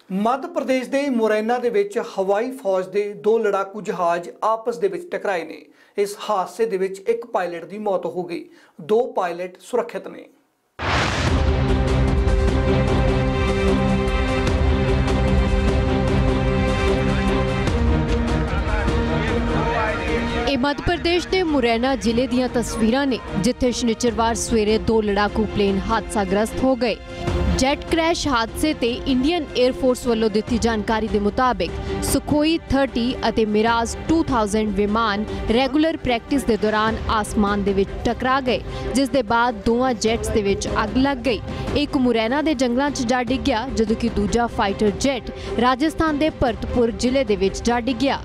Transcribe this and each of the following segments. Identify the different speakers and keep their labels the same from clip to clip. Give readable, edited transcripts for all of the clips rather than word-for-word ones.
Speaker 1: मध्य प्रदेश के मुरैना दे विच हवाई फौज के 2 लड़ाकू जहाज आपस दे विच टकराए ने। इस हादसे दे विच एक पायलट की मौत हो गई, 2 पायलट सुरक्षित ने।
Speaker 2: मध्य प्रदेश के मुरैना जिले दीयां तस्वीरां ने जिथे शनिचरवार सवेरे 2 लड़ाकू प्लेन हादसाग्रस्त हो गए। जेट क्रैश हादसे ते इंडियन एयरफोर्स वालों दिती जानकारी के मुताबिक सुखोई 30 और मिराज 2000 विमान रेगुलर प्रैक्टिस के दौरान आसमान दे विच टकरा गए, जिस दे बाद दोवां जेट्स दे विच अग लग गई। एक मुरैना के जंगलों च जा डिग्या, जदों कि दूजा फाइटर जेट राजस्थान के भरतपुर जिले दे विच जा डिग्या।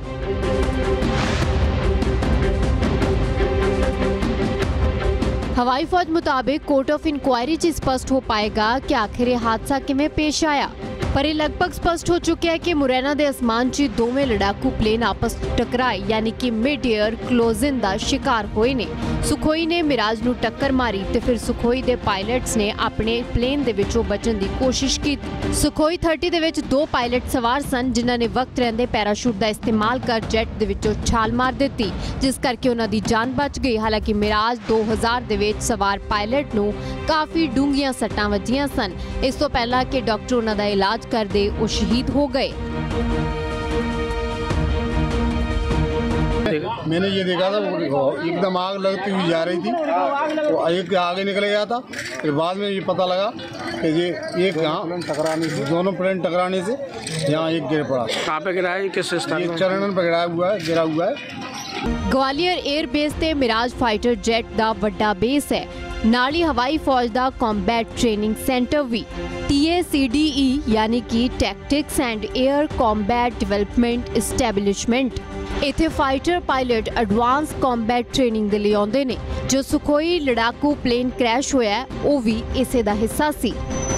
Speaker 2: हवाई फौज मुताबिक कोर्ट ऑफ इंक्वायरी च स्पष्ट हो पाएगा कि आखिर यह हादसा किवें पेश आया, पर यह लगभग स्पष्ट हो चुका है कि मुरैना के आसमान च दोवें लड़ाकू प्लेन आपस टकराए, यानी कि मिड एयर क्लोजन का शिकार होए ने। सुखोई ने मिराज नूं टक्कर मारी ते फिर सुखोई के पायलट्स ने अपने प्लेन दे विचों बचन की कोशिश की। सुखोई 30 दे विच 2 पायलट सवार सन, जिन्हां ने वक्त रहंदे पैराशूट का इस्तेमाल कर जेट दे विचों छाल मार दी, जिस करके उन्हां दी जान बच गई। हालांकि मिराज 2000 दे विच सवार पायलट नूं काफ़ी डूंघियां सट्टां वजियां सन। इस तो पहला कि डॉक्टर उन्हां दा इलाज कर दे वो शहीद हो गए।
Speaker 3: मैंने ये देखा था एकदम आग लगती हुई जा रही थी, तो एक आगे निकल गया था। फिर बाद में ये पता लगा कि ये एक यहाँ टकराने से, दोनों प्लेन टकराने से यहाँ एक गिर पड़ा।
Speaker 4: कहाँ पे गिरा है, किस स्थान पे?
Speaker 3: चरणन पर गिरा हुआ है।
Speaker 2: ग्वालियर एयरबेस ते मिराज फाइटर जेट दा वड्डा बेस है। नाली हवाई फौज दा कॉम्बैट ट्रेनिंग सेंटर भी TACDE यानी कि tactics and air combat development establishment. इथे fighter pilot advance combat training दे लिए आउंदे ने। जो सुखोई लड़ाकू प्लेन क्रैश होया वो भी इसे दा हिस्सा सी।